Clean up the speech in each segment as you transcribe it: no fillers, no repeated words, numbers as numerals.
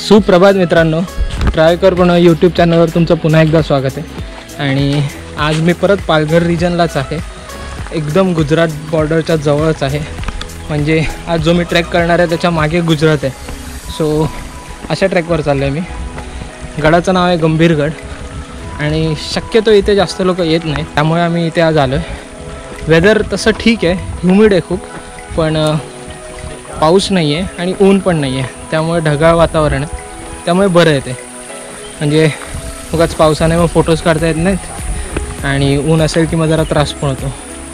सुप्रभात मित्रांनो, ट्रॅव्हकर पण यूट्यूब चॅनलवर तुमचं पुन्हा एकदा स्वागत आहे। आणि आज मी परत पालघर रिजनलाच आहे, एकदम गुजरात बॉर्डरच्या जवळच आहे। म्हणजे आज जो मी ट्रॅक करणार आहे त्याच्या मागे गुजरात आहे। सो अशा ट्रॅकवर चाललो आहे मी। गडाचं नाव आहे गंभीरगड आणि शक्यतो इथे जास्त लोक येत नाही, त्यामुळे आम्ही इथे आज आलो आहे। वेदर तसं ठीक आहे, ह्युमिड आहे खूप, पण पाऊस नाही आहे आणि ऊन पण नाही आहे, त्यामुळे ढगाळ वातावरण आहे, त्यामुळे बरं आहे ते। म्हणजे उगाच पावसाने मग फोटोज काढता येत नाहीत आणि ऊन असेल की मग जरा त्रास पण होतो।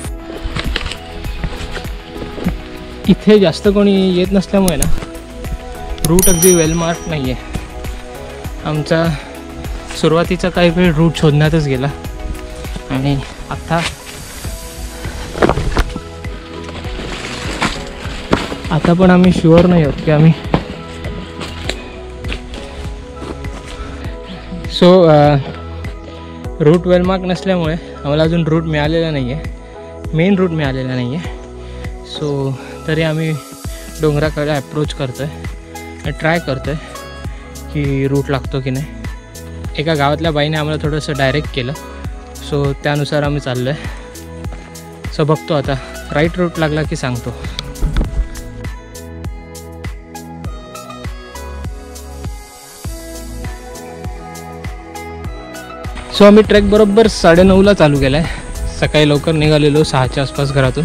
इथे जास्त कोणी येत नसल्यामुळे ना रूट अगदी वेल मार्क नाही आहे। आमचा सुरुवातीचा काही वेळ रूट शोधण्यातच गेला आणि आता पण आम्ही शुअर नाही आहोत की आम्ही रूट वेल मार्क नसल्यामुळे आम्हाला अजून रूट मिळालेला नाही आहे, मेन रूट मिळालेला नाही आहे। सो तरी आम्ही डोंगराकडे अप्रोच करतो आहे आणि ट्राय करतो आहे की रूट लागतो की नाही। एका गावातल्या बाईने आम्हाला थोडंसं डायरेक्ट केलं, सो त्यानुसार आम्ही चाललो आहे। सो बघतो आता राईट रूट लागला की सांगतो। सो आम्ही ट्रेक बरोबर 9:30ला चालू केला आहे। सकाळी लवकर निघालेलो 6च्या आसपास घरातून।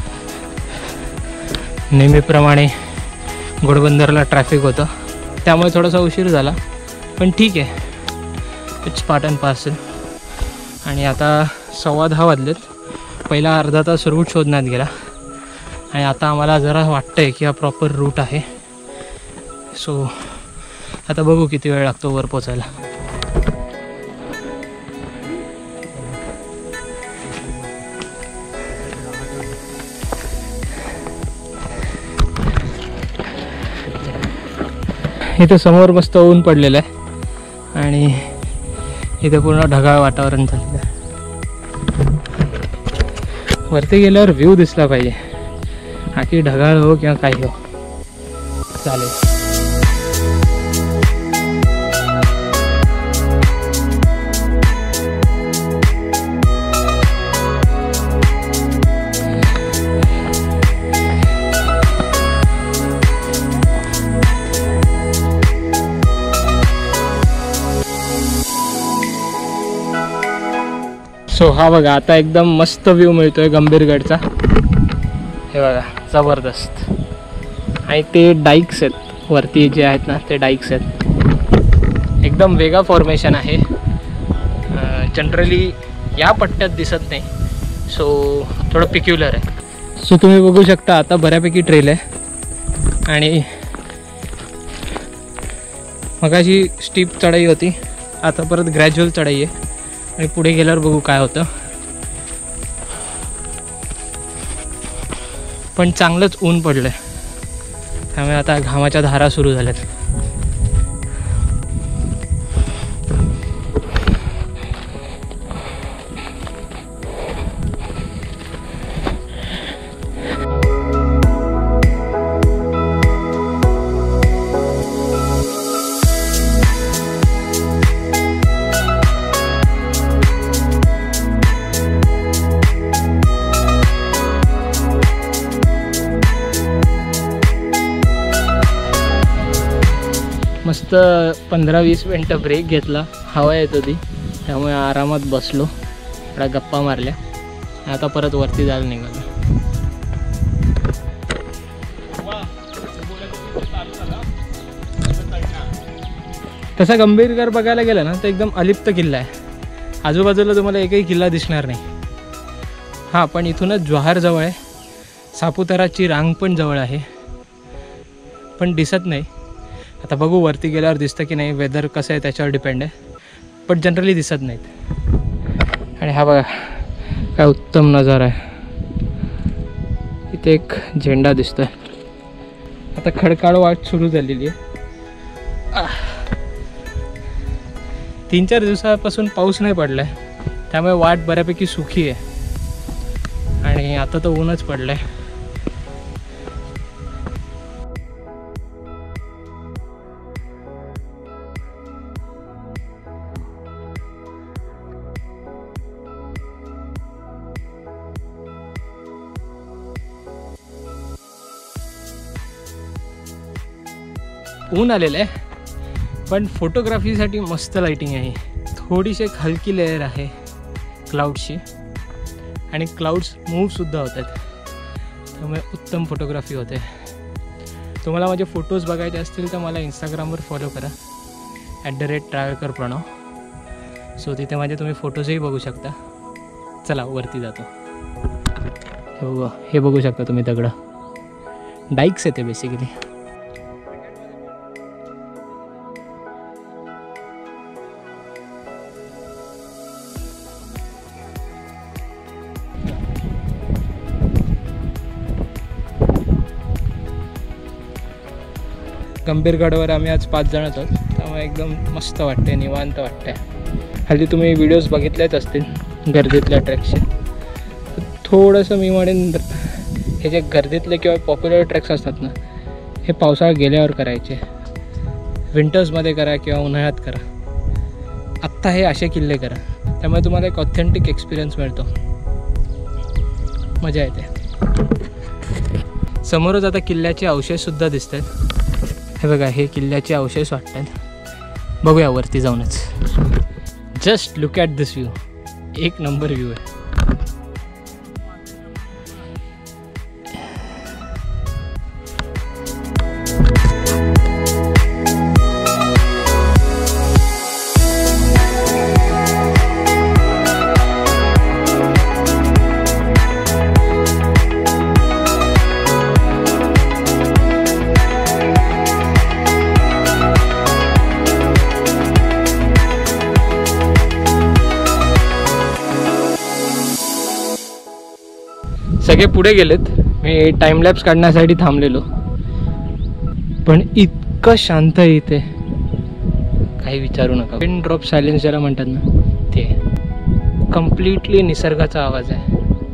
नेहमीप्रमाणे घोडबंदरला ट्रॅफिक होतं, त्यामुळे थोडासा उशीर झाला, पण ठीक आहे, इट्स पार्ट अँड पार्सल। आणि आता 10:15 वाजलेत। पहिला अर्धा तास रूट शोधण्यात गेला आणि आता आम्हाला जरा वाटतं आहे की हा प्रॉपर रूट आहे। सो आता बघू किती वेळ लागतो वर पोचायला। इथे समोर मस्त ऊन पडलेलं आहे आणि इथे पूर्ण ढगाळ वातावरण झालेलं आहे। वरती गेल्यावर व्ह्यू दिसला पाहिजे, बाकी ढगाळ हो किंवा काही हो चालेल। सो हा बघा, आता एकदम मस्त व्ह्यू मिळतोय गंभीरगडचा। हे बघा जबरदस्त। आणि ते डाईक्स आहेत वरती जे आहेत ना, ते डाईक्स आहेत। एकदम वेगळा फॉर्मेशन आहे, जनरली या पट्ट्यात दिसत नाही, सो थोडं पिक्युलर आहे। सो तुम्ही बघू शकता आता बऱ्यापैकी ट्रेल आहे आणि मगाशी स्टीप चढाई होती, आता परत ग्रॅज्युअल चढाई आहे आणि पुढे गेल्यावर बघू काय होतं। पण चांगलंच ऊन पडलं आहे, त्यामुळे आता घामाच्या धारा सुरू झाल्यात। मस्त 15-20 मिनटं ब्रेक घेतला, हवा येत होती, त्यामुळे आरामात बसलो, थोड्या गप्पा मारल्या, आता परत वरती जायला निघालो। तसा गंभीरगड बघायला गेलं ना तर एकदम अलिप्त किल्ला आहे, आजूबाजूला तुम्हाला एकही किल्ला दिसणार नाही। हां, पण इथूनच जव्हार जवळ आहे, सापुताराची रांग पण जवळ आहे, पण दिसत नाही। आता बघू वरती गेल्यावर दिसतं की नाही, वेदर कसं आहे त्याच्यावर डिपेंड आहे, पण जनरली दिसत नाहीत। आणि हा बघा काय उत्तम नजारा आहे, इथे एक झेंडा दिसतोय। आता खडकाळ वाट सुरू झालेली आहे। 3-4 दिवसापासून पाऊस नाही पडलाय, त्यामुळे वाट बऱ्यापैकी सुखी आहे आणि आता तर ऊनच पडलंय। ऊन आलेलं आहे, पण फोटोग्राफीसाठी मस्त लाईटिंग आहे. थोडीशी एक हलकी लेअर आहे क्लाउड्सची आणि क्लाउड्स मूव्हसुद्धा होत आहेत, त्यामुळे उत्तम फोटोग्राफी होते. तुम्हाला माझे फोटोज बघायचे असतील तर मला इंस्टाग्रामवर फॉलो करा @travelkarpranav. सो तिथे माझे तुम्ही फोटोजही बघू शकता. चला वरती जातो. हे बघू शकता तुम्ही, दगड डाईक्स येते बेसिकली. गंभीरगडवर आम्ही आज 5 जण आहोत, त्यामुळे एकदम मस्त वाटते, निवांत वाटते. हल्ली तुम्ही व्हिडिओज बघितलेच असतील गर्दीतल्या ट्रेकचे. थोडंसं मी म्हणेन हे जे गर्दीतले किंवा पॉप्युलर ट्रेक्स असतात ना, हे पावसाळा गेल्यावर करायचे. विंटर्समध्ये करा किंवा उन्हाळ्यात करा. आत्ता हे असे किल्ले करा, त्यामुळे तुम्हाला एक ऑथेंटिक एक्सपिरियन्स मिळतो, मजा येते. समोरच आता किल्ल्याचे अवशेषसुद्धा दिसत आहेत. हे बघा, हे किल्ल्याचे अवशेष वाटतात. बघूया वरती जाऊनच. Just look at this view. एक नंबर व्ह्यू आहे. सगळे पुढे गेलेत. मी टाइमलॅप्स काढण्यासाठी थांबलेलो, पण इतकं शांत आहे इथे, काही विचारू नका. पिन ड्रॉप सायलेन्स ज्याला म्हणतात ना, ते कम्प्लिटली निसर्गाचा आवाज आहे.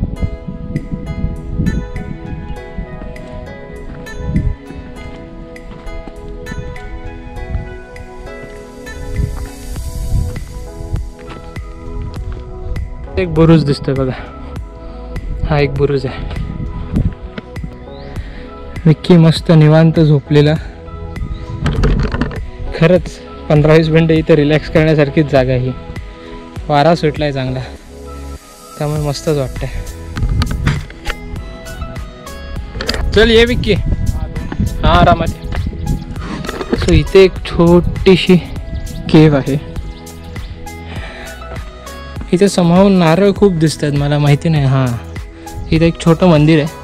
एक बुरुज दिसतोय बघा, हा एक बुरुज आहे. विक्की मस्त निवांत झोपलेला. खरंच 15-20 मिनटं इथे रिलॅक्स करण्यासारखीच जागा ही. वारा सुटलाय चांगला, त्यामुळे मस्तच वाटतंय. चल ये विक्की. हां आरामात. सो इथे एक छोटीशी केव आहे. इथे समावून नारळ खूप दिसत आहेत, मला माहिती नाही. हां, इथे एक छोटं मंदिर आहे.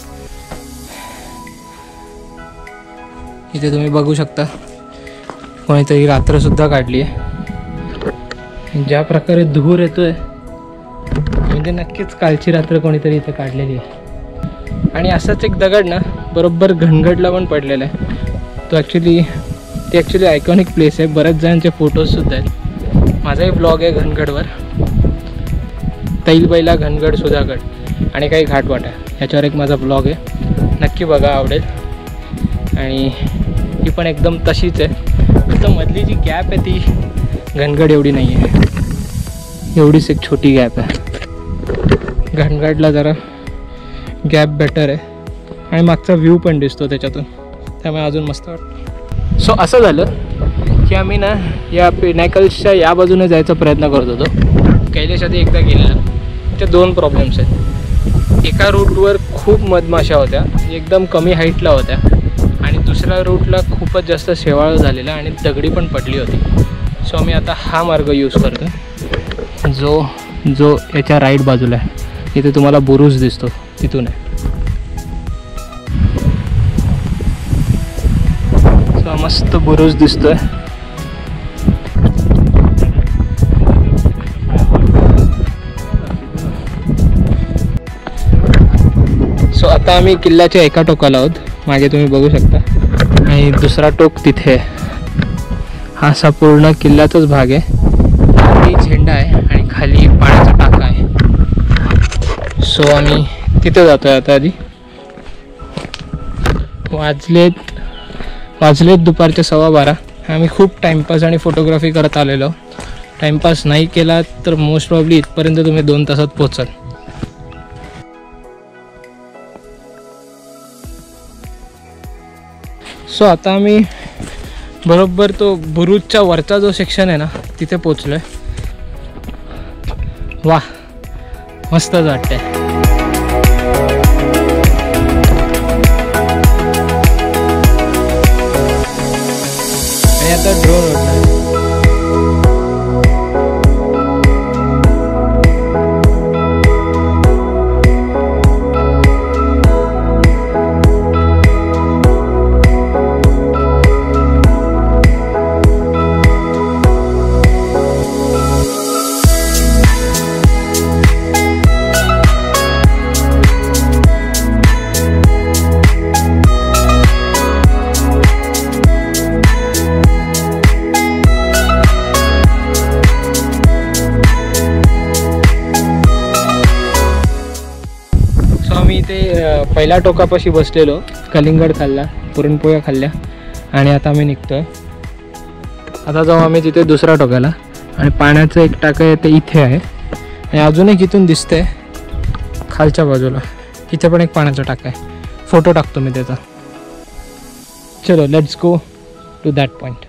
इथे तुम्ही बघू शकता कोणीतरी रात्रसुद्धा काढली आहे. ज्या प्रकारे धूर येतोय म्हणजे नक्कीच कालची रात्र कोणीतरी इथे काढलेली आहे. आणि असाच एक दगड ना बरोबर घनगडला पण पडलेला आहे. ती ॲक्च्युली आयकॉनिक प्लेस आहे. बऱ्याच जणांचे फोटोजसुद्धा आहेत. माझाही ब्लॉग आहे घनगडवर, तैलबैला घनगड सुधागड आणि काही घाटवाटा, ह्याच्यावर एक माझा ब्लॉग आहे, नक्की बघा, आवडेल. आणि ही पण एकदम तशीच आहे, फक्त मधली जी गॅप आहे ती घनगड एवढी नाही आहे, एवढीच एक छोटी गॅप आहे. घनगडला जरा गॅप बेटर आहे आणि मागचा व्ह्यू पण दिसतो त्याच्यातून, त्यामुळे अजून मस्त वाटतं. सो असं झालं की आम्ही ना या पिनॅकल्सच्या या बाजूने जायचा प्रयत्न करत होतो. कैलाशात एकदा गेलेलं. ते 2 प्रॉब्लेम्स आहेत. एका रूटवर खूप मधमाशा होत्या, एकदम कमी हाईटला होत्या, आणि दुसऱ्या रूटला खूपच जास्त शेवाळ झालेला आणि दगडी पण पडली होती. सो आम्ही आता हा मार्ग यूज करतो जो याच्या राईट बाजूला आहे. इथे तुम्हाला बुरुज दिसतो, तिथून आहे. सो मस्त बुरुज दिसतोय. सो आता आम्ही किल्ल्याच्या एका टोकाला आहोत, मागे तुम्ही बघू शकता, आणि दुसरा टोक तिथे आहे. हा असा पूर्ण किल्ल्याचाच भाग आहे. खाली झेंडा आहे आणि खाली पाण्याचा टाका आहे. सो आम्ही तिथे जातोय आता. आधी वाजलेत दुपारचे 12:15. आम्ही खूप टाईमपास आणि फोटोग्राफी करत आलेलो. टाईमपास नाही केला तर मोस्ट प्रॉब्ली इथपर्यंत तुम्ही 2 तासात पोहोचाल. सो आता आम्ही बरोबर तो बुरुजच्या वरचा जो सेक्शन आहे ना तिथे पोचलोय. वा मस्तच वाटतंय. आणि आता ड्रोन उडतोय. पहिल्या टोकापाशी बसलेलो, कलिंगड खाल्ला, पुरणपोळ्या खाल्ल्या आणि आता आम्ही निघतोय. आता जाऊ आम्ही तिथे दुसऱ्या टोकाला. आणि पाण्याचं एक टाकं आहे ते इथे आहे आणि अजून एक इथून दिसतंय खालच्या बाजूला. इथे पण एक पाण्याचा टाका आहे. फोटो टाकतो मी त्याचा. चलो let's go to that point.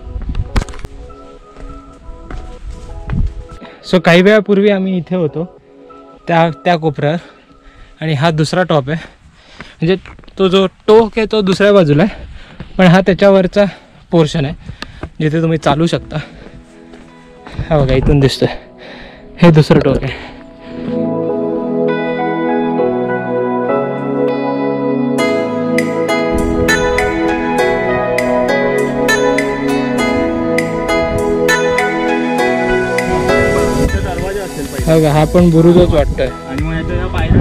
So काही वेळापूर्वी आम्ही इथे होतो त्या कोपऱ्यावर आणि हा दुसरा टॉप आहे. म्हणजे तो जो टोक आहे तो दुसऱ्या बाजूला आहे, पण हा त्याच्यावरचा पोर्शन आहे जिथे तुम्ही चालू शकता. हा बघा इथून दिसतोय, हे दुसरं टोक आहे. हा बघा हा पण बुरुजच वाटतोय. आणि मग याच्या पायऱ्या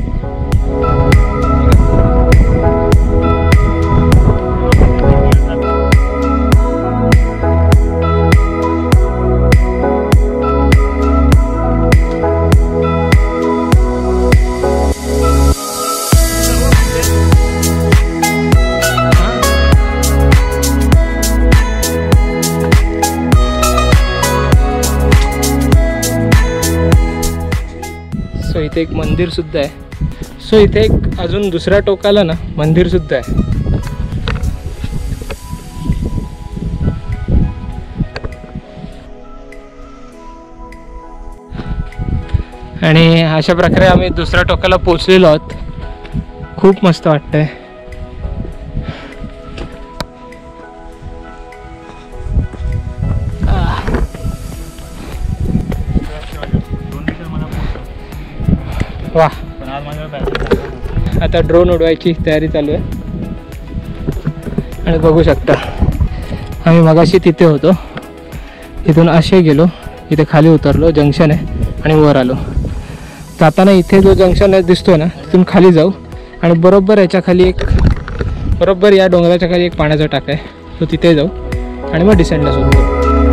इथे एक मंदिर सुद्धा आहे. सो इथे एक अजून दुसऱ्या टोकाला ना मंदिर सुद्धा आहे. आणि अशा प्रकारे आम्ही दुसऱ्या टोकाला पोचलेलो आहोत. खूप मस्त वाटतंय. वा आता ड्रोन उडवायची तयारी चालू आहे. आणि बघू शकता आम्ही मगाशी तिथे होतो, इथून असे गेलो, इथे खाली उतरलो, जंक्शन आहे आणि वर आलो. जाताना इथे जो जंक्शन आहे दिसतोय ना तिथून खाली जाऊ आणि बरोबर याच्या खाली एक बरोबर या डोंगराच्या खाली एक पाण्याचा टाका आहे, तो तिथे जाऊ आणि मग डिसेंडला सुरू करू.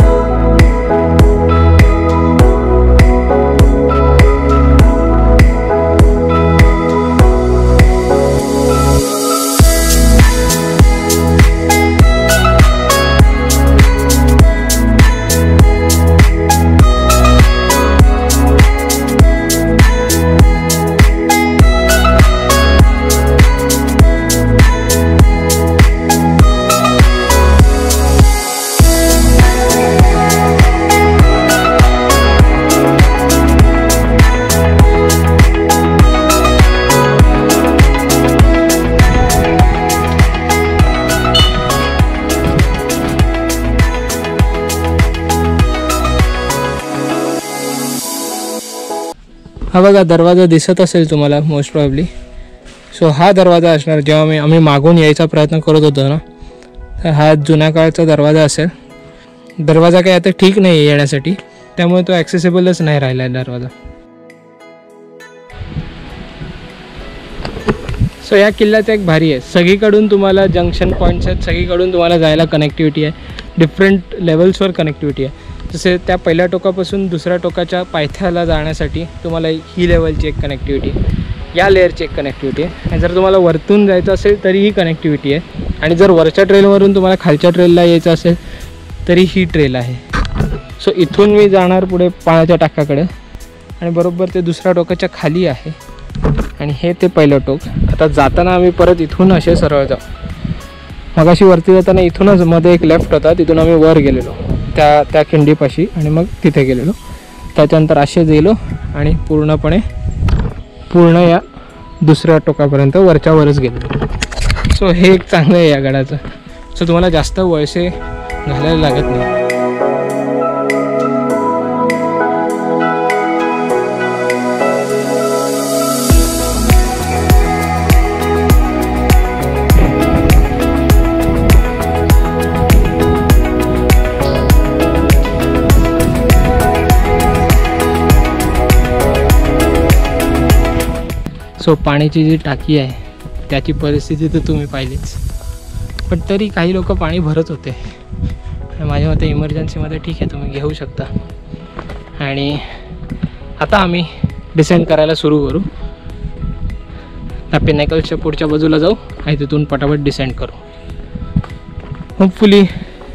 हा बघा दरवाजा दिसत असेल तुम्हाला मोस्ट प्रॉब्ली. सो हा दरवाजा असणार जेव्हा आम्ही मागून यायचा प्रयत्न करत होतो ना, तर हा जुन्या काळाचा दरवाजा असेल. दरवाजा काही आता ठीक नाही आहे येण्यासाठी, त्यामुळे तो ॲक्सेसिबलच नाही राहिला आहे दरवाजा. सो या किल्ल्याचं एक भारी आहे, सगळीकडून तुम्हाला जंक्शन पॉईंट्स आहेत, सगळीकडून तुम्हाला जायला कनेक्टिव्हिटी आहे, डिफरंट लेवल्सवर कनेक्टिव्हिटी आहे. जसे त्या पहिल्या टोकापासून दुसऱ्या टोकाच्या पायथ्याला जाण्यासाठी तुम्हाला ही लेवलची एक कनेक्टिव्हिटी, या लेअरची एक कनेक्टिव्हिटी आहे. आणि जर तुम्हाला वरतून जायचं असेल तरीही कनेक्टिव्हिटी आहे. आणि जर वरच्या ट्रेलवरून तुम्हाला खालच्या ट्रेलला यायचं असेल तरी ही ट्रेल आहे. सो इथून मी जाणार पुढे पाण्याच्या टाकाकडे आणि बरोबर ते दुसऱ्या टोकाच्या खाली आहे आणि हे ते पहिलं टोक. आता जाताना आम्ही परत इथून असे सरळ जाऊ. मगाशी वरती जाताना इथूनच मध्ये एक लेफ्ट होता, तिथून आम्ही वर गेलेलो त्या खिंडीपाशी आणि मग तिथे गेलेलो. त्याच्यानंतर असे गेलो आणि पूर्ण या दुसऱ्या टोकापर्यंत वरच्या वरच गेलो. सो हे एक चांगलं आहे या गडाचं. सो तुम्हाला जास्त वळसे घालायला लागत नाही. सो पाण्याची जी टाकी आहे त्याची परिस्थिती तर तुम्ही पाहिलीच, पण तरी काही लोक पाणी भरत होते. माझ्या मते इमर्जन्सीमध्ये ठीक आहे, तुम्ही घेऊ शकता. आणि आता आम्ही डिसेंड करायला सुरू करू. त्या पिनेकलच्या पुढच्या बाजूला जाऊ आणि तिथून पटापट डिसेंड करू. होपफुली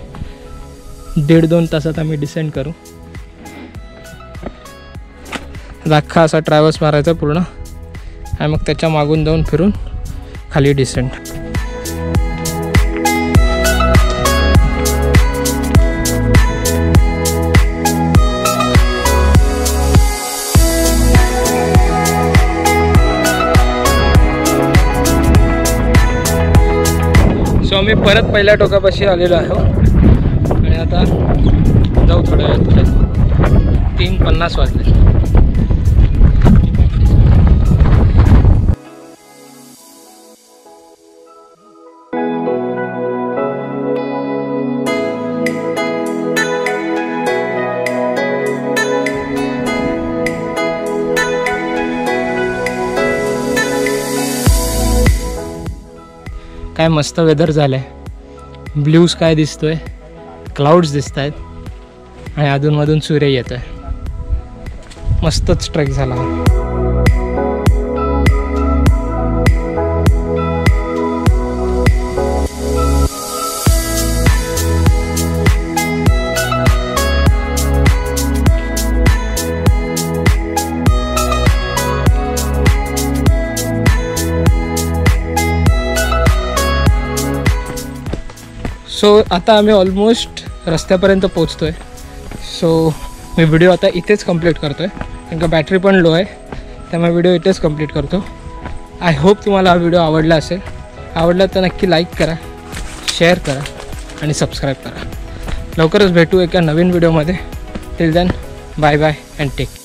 1.5-2 तासात आम्ही डिसेंड करू. अख्खा असा ट्रॅव्हल्स मारायचा पूर्ण आणि मग त्याच्या मागून जाऊन फिरून खाली डिसेंट. सो आम्ही परत पहिल्या टोकापाशी आलेलो आहो आणि आता जाऊ थोड्या वेळात. 3:50 वाजले. काय मस्त वेदर झालं आहे. ब्ल्यू स्काय दिसतोय, क्लाउड्स दिसत आहेत आणि अधूनमधून सूर्य येतो आहे. मस्तच ट्रेक झाला. सो आता आम्ही ऑलमोस्ट रस्त्यापर्यंत पोचतो आहे. सो मी व्हिडिओ आता इथेच कंप्लीट करतो आहे, कारण का बॅटरी पण लो आहे, त्यामुळे व्हिडिओ इथेच कंप्लीट करतो. आय होप तुम्हाला हा व्हिडिओ आवडला असेल. आवडला तर नक्की लाईक करा, शेअर करा आणि सबस्क्राईब करा. लवकरच भेटू एका नवीन व्हिडिओमध्ये. Till then bye bye and take.